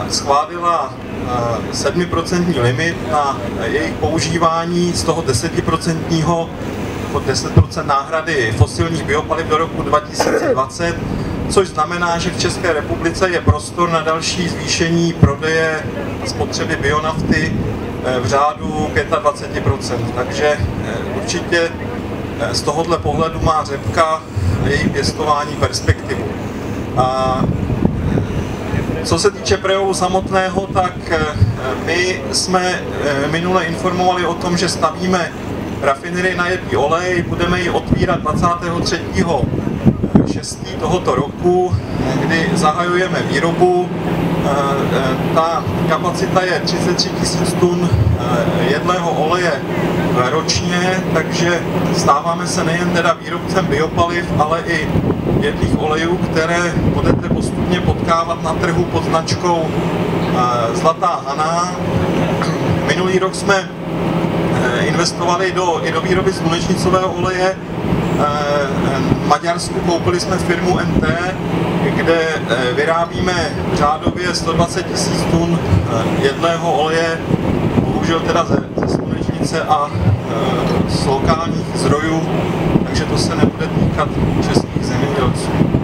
schválila 7% limit na jejich používání, z toho 10% 10% náhrady fosilních biopaliv do roku 2020, což znamená, že v České republice je prostor na další zvýšení prodeje a spotřeby bionafty v řádu 25%. Takže určitě z tohohle pohledu má řepka a její pěstování perspektivu. Co se týče Preolu samotného, tak my jsme minule informovali o tom, že stavíme rafinerii na jedlý olej, budeme ji otvírat 23.6. tohoto roku, kdy zahajujeme výrobu. Ta kapacita je 33 000 tun jedlého oleje ročně, takže stáváme se nejen teda výrobcem biopaliv, ale i jedlých olejů, které budete postupně potkávat na trhu pod značkou Zlatá Hana. Minulý rok jsme investovali i do výroby slunečnicového oleje. V Maďarsku koupili jsme firmu NT, kde vyrábíme řádově 120 000 tun jedlého oleje, bohužel teda ze slunečnice a z lokálních zdrojů, takže to se nebude týkat českých zemědělců.